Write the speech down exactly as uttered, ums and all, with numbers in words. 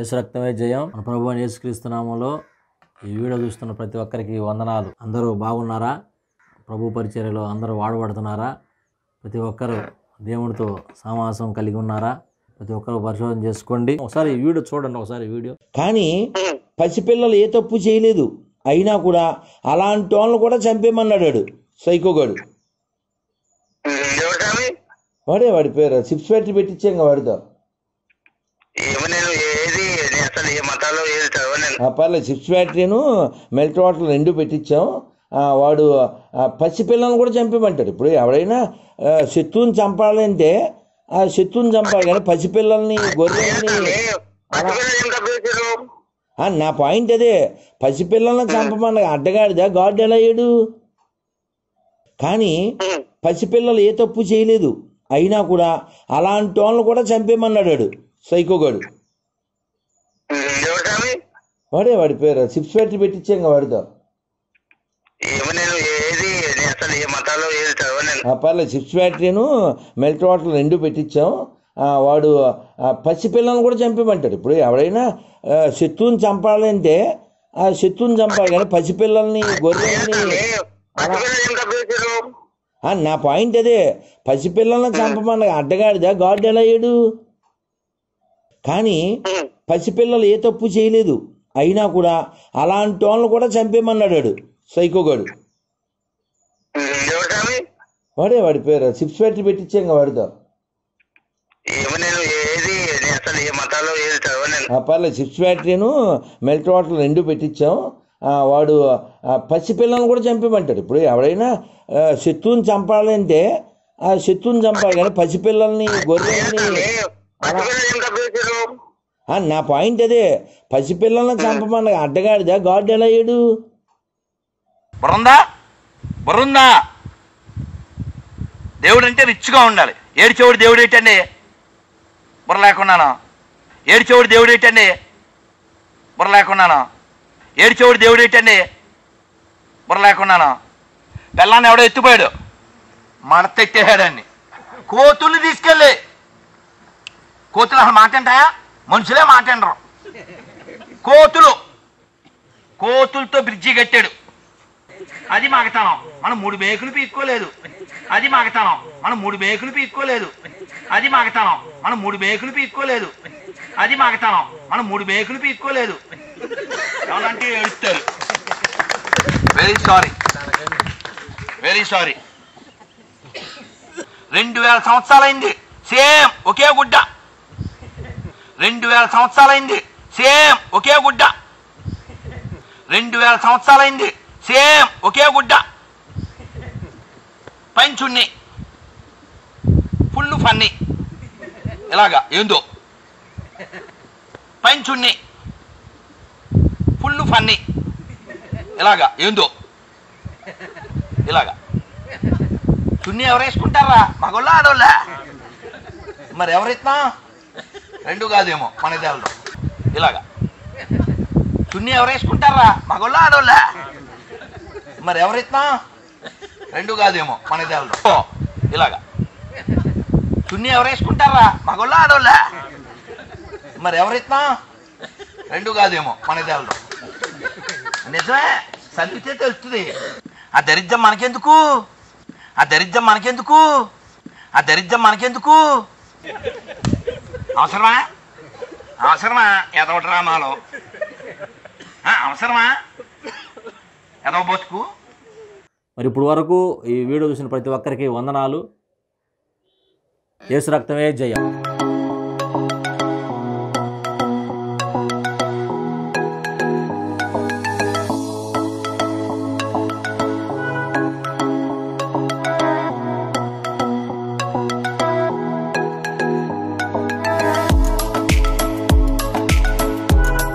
యేసు రక్తమే జయం. మన ప్రభువైన యేసుక్రీస్తు నామములో ఈ వీడియో చూస్తున్న ప్రతి ఒక్కరికి వందనాలు. అందరూ బాగున్నారా? ప్రభు పరిచర్యలో అందరూ వాడబడుతున్నారా? ప్రతి ఒక్కరు దేవునితో సమాసం కలిగి ఉన్నారా? ప్రతి ఒక్కరు పరిశోధన చేసుకోండి. ఒకసారి ఈ వీడియో చూడండి. ఒకసారి వీడియో. కానీ పసిపిల్లలు ఏ తప్పు చేయలేదు, అయినా కూడా అలాంటి వాళ్ళని కూడా చంపేమన్నాడు సైకోగాడు. వాడే వాడి పేరు సిప్స్ ఫ్యాక్టరీ పెట్టించాం వాడితో. పర్లేదు, సిప్స్ ఫ్యాక్టరీను మెల్ట్ వాటర్ రెండు పెట్టించాం. వాడు పసిపిల్లలను కూడా చంపేమంటాడు. ఇప్పుడు ఎవడైనా శత్రువుని చంపాలంటే ఆ శత్రువుని చంపాలి, కానీ పసిపిల్లల్ని గొర్రెల్ని. నా పాయింట్ అదే, పసిపిల్లల్ని చంపమన్న అడ్డగాడిదా గాడ్ ఎలా అయ్యాడు? కానీ పసిపిల్లలు ఏ తప్పు చేయలేదు, అయినా కూడా అలాంటి వాళ్ళని కూడా చంపేమన్నాడు సైకోగాడు. వాడే వాడి పేరు సిప్స్ ఫ్యాక్టరీ పెట్టించాం వాడితో. పర్లేదు, సిప్స్ ఫ్యాక్టరీను మెల్ట్ వాటర్ రెండు పెట్టించాం. వాడు పసిపిల్లలను కూడా చంపేమంటాడు. ఇప్పుడు ఎవడైనా శత్రువుని చంపాలంటే ఆ శత్రువుని చంపాలి, కానీ పసిపిల్లల్ని గొర్రెల్ని. నా పాయింట్ అదే, పసిపిల్లల్ని చంపమన్న అడ్డగాడిదా గాడ్ ఎలా అయ్యాడు? కానీ పసిపిల్లలు ఏ తప్పు చేయలేదు, అయినా కూడా అలాంటి వాళ్ళని కూడా చంపేమన్నాడు సైకోగాడు. వాడే వాడి పేరు సిప్స్ ఫ్యాక్టరీ పెట్టించాం వాడితో. పర్లేదు, సిప్స్ ఫ్యాక్టరీను మెల్ట్ వాటర్ రెండు పెట్టించాం. వాడు పసిపిల్లలను కూడా చంపేమంటాడు. ఇప్పుడు ఎవడైనా శత్రువుని చంపాలంటే ఆ శత్రువుని చంపాలి, కానీ పసిపిల్లల్ని గొర్రెల్ని. నా పాయింట్ అదే, పసిపిల్లల్ని చంపమన్న అడ్డగాడిదా గాడ్ ఎలా అయ్యాడు? బుర్రందా బుర్రందా దేవుడు అంటే రిచ్గా ఉండాలి. ఏడ్చేవాడు దేవుడు ఏంటండి? బుర్ర లేకున్నాను. ఏడ్చేవాడు దేవుడు ఏంటండి? బుర్ర లేకున్నాను. ఏడ్చేవాడు దేవుడు ఏంటండి? బుర్ర లేకున్నాను. పిల్లాన్ని ఎవడో ఎత్తిపోయాడు, మడత ఎత్తేసాడండి. కోతుల్ని తీసుకెళ్ళి, కోతులు అసలు మాట్లాంటాయా? మనుషులే మాట్లాడరు. కోతులు కోతులతో బ్రిడ్జి కట్టాడు. అది మగతనం. మనం మూడు బేకులు పీక్కోలేదు. అది మగతనం. మనం మూడు బేకులు పీక్కోలేదు. అది మగతనం. మనం మూడు బేకులు పీక్కోలేదు. అది మగతనం. మనం మూడు బేకులు పీక్కోలేదు. ఎవరంటే ఏడుస్తారు. Very sorry, very sorry. రెండు వేల సంవత్సరాలైంది సేమ్ ఒకే గుడ్డ. రెండు వేల సంవత్సరాలైంది సేమ్ ఒకే గుడ్డ. రెండు వేల సంవత్సరాలైంది సేమ్ ఒకే గుడ్డ. పంచుణ్ణి ఫుల్ ఫన్ని ఇలాగా ఏందో. పంచుణ్ణి ఫుల్ ఫన్ని ఇలాగా ఏందో ఇలాగా. చున్నీ ఎవరు వేసుకుంటారా? మగోళ్ళ ఆడోళ్ళ? మరి ఎవరెత్తా? రెండు కాదేమో మన దేవలో. ఇలాగా చున్నీ ఎవరు వేసుకుంటారా? మగోళ్ళ ఆడోళ్ళ? మరి ఎవరెత్తా? రెండు కాదేమో మన దేవలో. ఇలాగా చున్నీ ఎవరు వేసుకుంటారా? మగోళ్ళ ఆడోళ్ళ? మరి ఎవరెత్తా? రెండు కాదేమో మన దేవలో. నిజమే, చదివితే తెలుస్తుంది. ఆ దరిద్రం మనకెందుకు? ఆ దరిద్రం మనకెందుకు? ఆ దరిద్రం మనకెందుకు? అవసరమా? అవసరమా? ఎదవ డ్రామాలో అవసరమా? ఎదవ బతుకు. మరి ఇప్పుడు వరకు ఈ వీడియో చూసిన ప్రతి ఒక్కరికి వందనాలు. యేసు రక్తమే జయం.